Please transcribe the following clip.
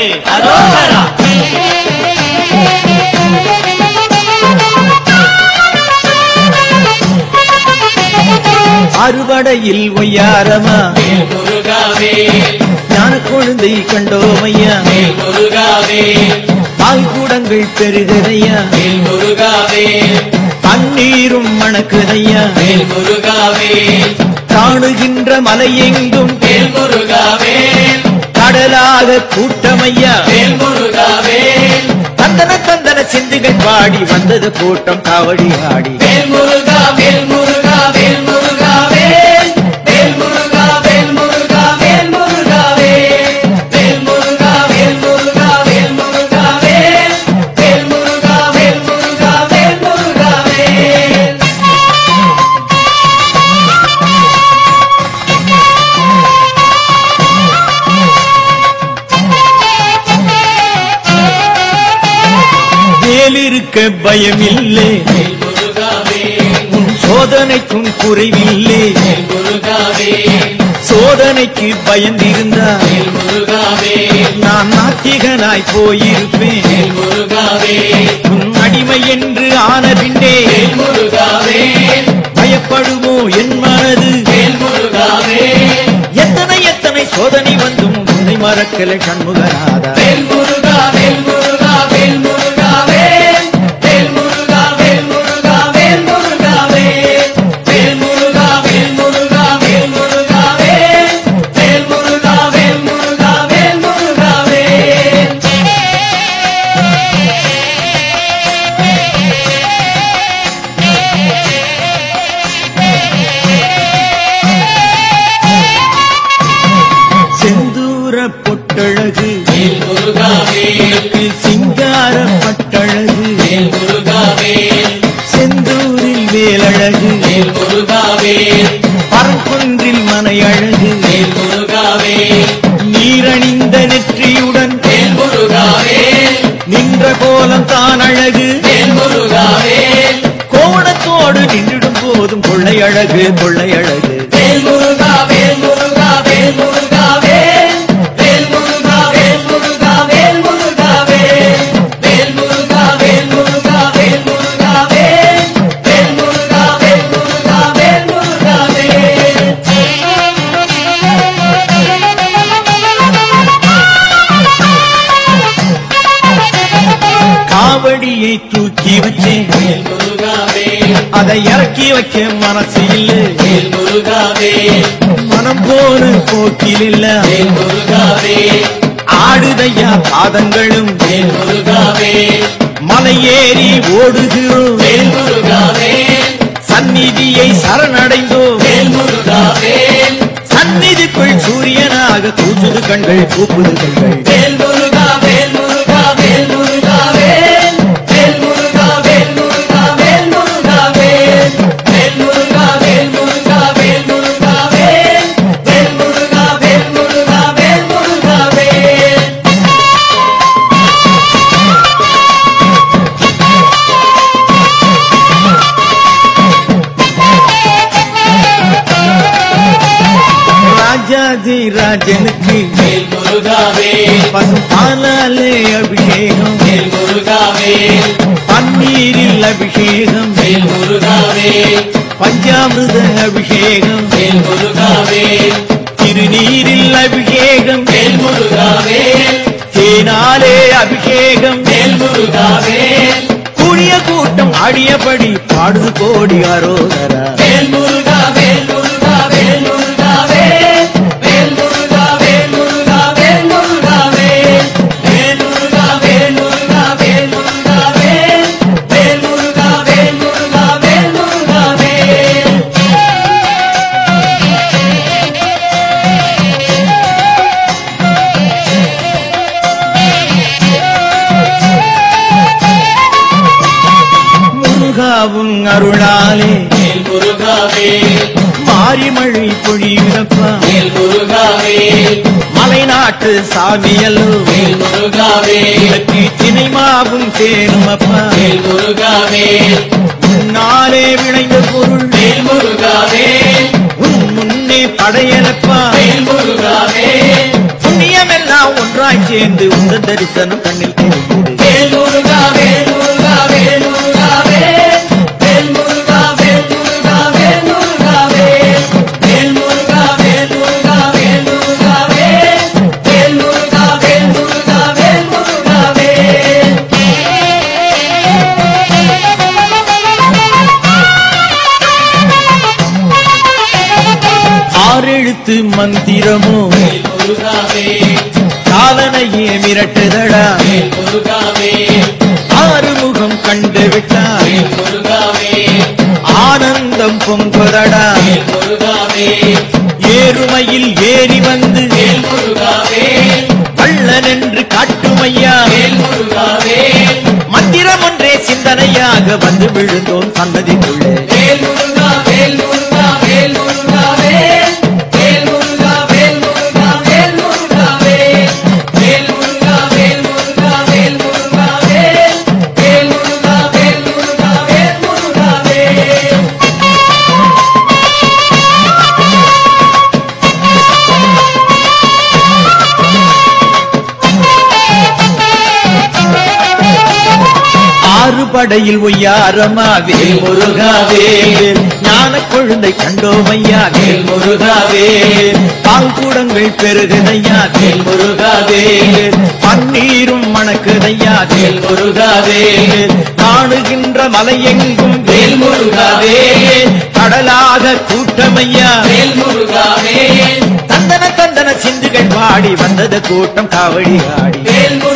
அரோகரா. அறுவடையில் ஒய்யாரமா முருகாவே, ஞான கொழுந்தை கண்டோமையா முருகாவே, பால்கூடங்கள் பெருகுதையா முருகாவே, தண்ணீரும் மணக்குதையா முருகாவே, காணுகின்ற மலை எங்கும் முருகாவே, கடலாக கூட்டமையா முருகாவே, தந்தன தந்தன சிந்துகள் பாடி வந்தது கூட்டம் காவடி ஆடி முருகா, முருகா, முருகாவே, முருகா, முருகா, முருகாவே, முருகா, முருகா, முருகாவே, முருகா, முருகா, முருகாவே. வேலிருக்க பயமில்லை முருகாவே, உன் சோதனைக்கும் குறைவில்லை முருகாவே, சோதனைக்கு பயந்திருந்தா முருகாவே, நான் நாத்திகனாய் போயிருப்பேன் முருகாவே, உன் அடிமை என்று ஆன பின்னே முருகாவே, பயப்படுமோ என் மனது முருகாவே, எத்தனை எத்தனை சோதனை வந்தும் உன்னை மறக்கல சண்முகநாதா முருகா, முருகா, முருகாவே, முருகா, முருகா, முருகாவே, முருகா, முருகா, முருகாவே, முருகா, முருகா, முருகாவே. செந்தூர பொட்டழகு முருகாவே, சிங்கார பட்டழகு முருகாவே, செந்தூரில் வேலழகு முருகாவே, பரங்குன்றில் மனையழகு முருகாவே, நீரணிந்த நெற்றியுடன் முருகாவே, நின்ற கோலம் தான் அழகு முருகாவே, கோணத்தோடு நின்றிடும் போதும் கொள்ளை அழகு கொள்ளை அழகு முருகா, முருகா, முருகாவே, முருகா, முருகா, முருகாவே, முருகா, முருகா, முருகாவே, முருகா, முருகா, முருகாவே. காவடியை தூக்கி வச்சேன் முருகாவே, அதை இறக்கி வைக்க மனசு இல்லை முருகாவே, மனம் போன போக்கில் இல்ல முருகாவே, ஆடுதையா பாதங்களும் முருகாவே, மலை ஏறி ஓடுகிறோம் முருகாவே, சந்நிதியை சரணடைந்தோம் முருகாவே, சந்நிதிக்குள் சூரியனாக தூசுது கண்கள் கூப்புது கண்கள் முருகா, முருகா, முருகாவே, முருகா, முருகா, முருகாவே, முருகா, முருகா, முருகாவே, முருகா, முருகா, முருகாவே. ராஜாதி ராஜனுக்கு முருகாவே, பசுபாலாலே அபிஷேகம் முருகாவே, பன்னீரில் அபிஷேகம் முருகாவே, பஞ்சாமிருத அபிஷேகம் முருகாவே, திருநீரில் அபிஷேகம் முருகாவே, தேனாலே அபிஷேகம் முருகாவே, கூடிய கூட்டம் ஆடியபடி பாடுது கோடி அரோகரா முருகா, முருகா, முருகாவே, முருகா, முருகா, முருகாவே, முருகா, முருகா, முருகாவே, முருகா, முருகா, முருகாவே. முருகாவும் அருளாலே முருகாவே, மாரிமழை பொழியுறப்பா முருகாவே, மலைநாட்டு சாமியல்லோ முருகாவே, தினைமாவும் தேனுமப்பா முருகாவே, முன்னாலே விளைந்த பொருள் முருகாவே, உன் முன்னே படையலப்பா முருகாவே, புண்ணியமெல்லாம் ஒன்றாய் சேர்ந்து கண்டது உந்த தரிசனம் கண்ணில் தெரியுது. வேல் முருகா வேல் முருகா வேல் முருகா வேல் வேல் முருகா வேல் முருகா வேல் முருகா வேல் வேல் முருகா வேல் முருகா வேல் முருகா வேல் வேல் முருகா வேல் முருகா வேல் முருகா வேல். ஆறெழுத்து மந்திரமோ வேல் முருகா வேல் காலனையே மிரட்டுதடா. வேல் முருகா வேல் ஆறுமுகம் கண்டு விட்டார் வேல் முருகா வேல் ஆனந்தம் பொங்குதடா. வேல் முருகா வேல் ஏறுமையில் ஏறி வந்து வேல் முருகா வேல் வள்ளன் என்று காட்டுமையா. வேல் முருகா வேல் மந்திரம் ஒன்றே சிந்தனையாக வந்து விழுந்தோம் சன்னதிக்குள்ளே. வேல் முருகா வேல் முருகா வேல் முருகா வேல் வேல் முருகா வேல் முருகா வேல் முருகா வேல் வேல் முருகா வேல் முருகா வேல் முருகா வேல் வேல் முருகா வேல் முருகா வேல் முருகா வேல். ஆறு படையில் ஒய்யாரமா வேல் முருகாவே. ஞான கொழுந்தை கண்டோமையா வேல் முருகாவே. பால் கூடங்கள் பெருகுதையா வேல் முருகாவே. பன்னீரும் மணக்குதையா வேல் முருகாவே. காணுகின்ற மலையெங்கும் வேல் முருகாவே. கடலாக கூட்டமையா வேல் முருகா வேல் தந்தன தந்தன சிந்துகள் பாடி வந்தது கூட்டம் காவடி ஆடி. வேல்